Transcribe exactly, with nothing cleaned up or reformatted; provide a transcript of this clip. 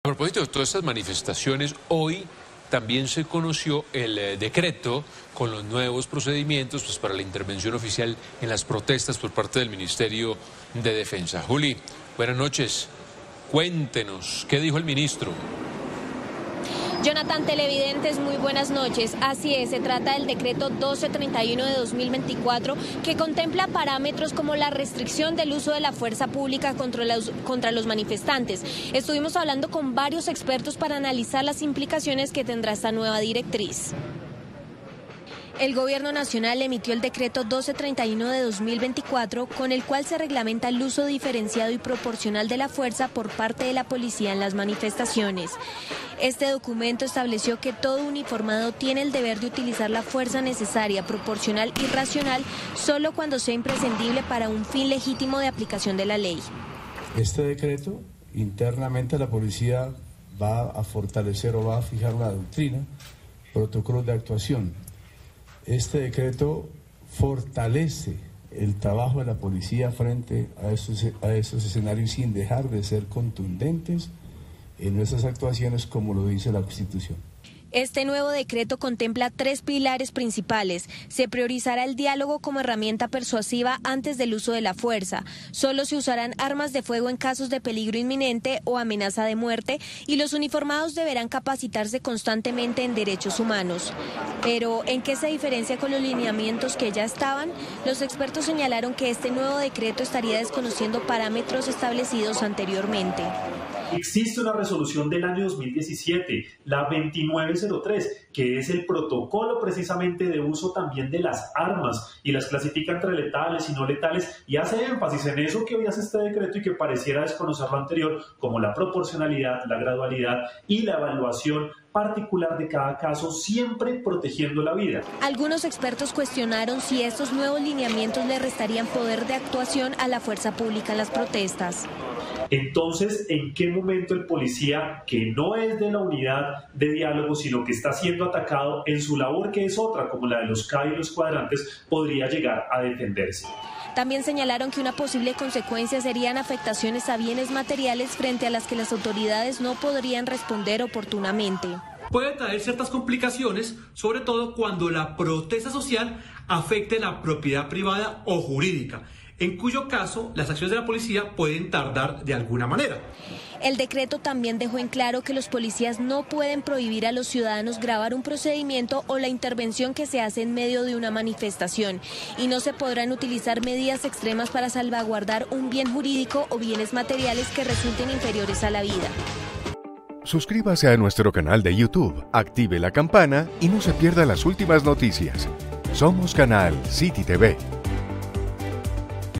propósito de todas estas manifestaciones, hoy también se conoció el eh, decreto con los nuevos procedimientos pues, para la intervención oficial en las protestas por parte del Ministerio de Defensa. Juli, buenas noches. Cuéntenos, ¿qué dijo el ministro? Jonathan, televidentes, muy buenas noches. Así es, se trata del decreto doce treinta y uno de dos mil veinticuatro que contempla parámetros como la restricción del uso de la fuerza pública contra los, contra los manifestantes. Estuvimos hablando con varios expertos para analizar las implicaciones que tendrá esta nueva directriz. El Gobierno Nacional emitió el decreto doce treinta y uno de dos mil veinticuatro, con el cual se reglamenta el uso diferenciado y proporcional de la fuerza por parte de la policía en las manifestaciones. Este documento estableció que todo uniformado tiene el deber de utilizar la fuerza necesaria, proporcional y racional solo cuando sea imprescindible para un fin legítimo de aplicación de la ley. Este decreto, internamente la policía va a fortalecer o va a fijar la doctrina, protocolos de actuación. Este decreto fortalece el trabajo de la policía frente a esos, a esos escenarios sin dejar de ser contundentes en nuestras actuaciones como lo dice la Constitución. Este nuevo decreto contempla tres pilares principales. Se priorizará el diálogo como herramienta persuasiva antes del uso de la fuerza. Solo se usarán armas de fuego en casos de peligro inminente o amenaza de muerte y los uniformados deberán capacitarse constantemente en derechos humanos. Pero, ¿en qué se diferencia con los lineamientos que ya estaban? Los expertos señalaron que este nuevo decreto estaría desconociendo parámetros establecidos anteriormente. Existe una resolución del año dos mil diecisiete, la veintinueve cero tres, que es el protocolo precisamente de uso también de las armas y las clasifica entre letales y no letales y hace énfasis en eso que hoy hace este decreto y que pareciera desconocer lo anterior, como la proporcionalidad, la gradualidad y la evaluación particular de cada caso, siempre protegiendo la vida. Algunos expertos cuestionaron si estos nuevos lineamientos le restarían poder de actuación a la fuerza pública en las protestas. Entonces, ¿en qué momento el policía, que no es de la unidad de diálogo, sino que está siendo atacado en su labor, que es otra, como la de los C A I y los cuadrantes, podría llegar a defenderse? También señalaron que una posible consecuencia serían afectaciones a bienes materiales frente a las que las autoridades no podrían responder oportunamente. Puede traer ciertas complicaciones, sobre todo cuando la protesta social afecte la propiedad privada o jurídica, en cuyo caso las acciones de la policía pueden tardar de alguna manera. El decreto también dejó en claro que los policías no pueden prohibir a los ciudadanos grabar un procedimiento o la intervención que se hace en medio de una manifestación y no se podrán utilizar medidas extremas para salvaguardar un bien jurídico o bienes materiales que resulten inferiores a la vida. Suscríbase a nuestro canal de YouTube, active la campana y no se pierda las últimas noticias. Somos Canal City T V.